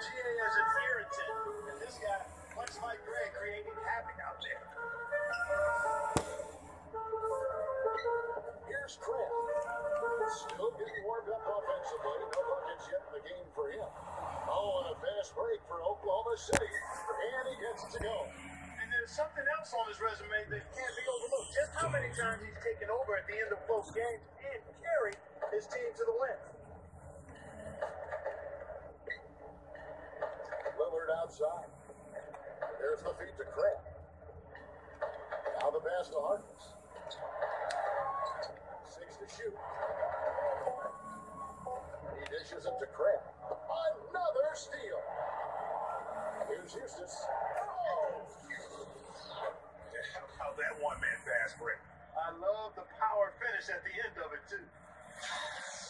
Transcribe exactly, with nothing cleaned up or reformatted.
G A as an irritant, and this guy, much like Greg, creating havoc out there. Here's Kraft. Still getting warmed up offensively. No buckets yet in the game for him. Oh, and a fast break for Oklahoma City. And he gets it to go. And there's something else on his resume that can't be overlooked. Just how many times he's taken over at the end of close games and carried his team to the win. Lillard outside. There's the feed to Kraft. Now the pass to Harkness. Six to shoot. He dishes it to Kraft. Another steal. Here's Eustace. Oh! How about that one-man fast break? I love the power finish at the end of it, too.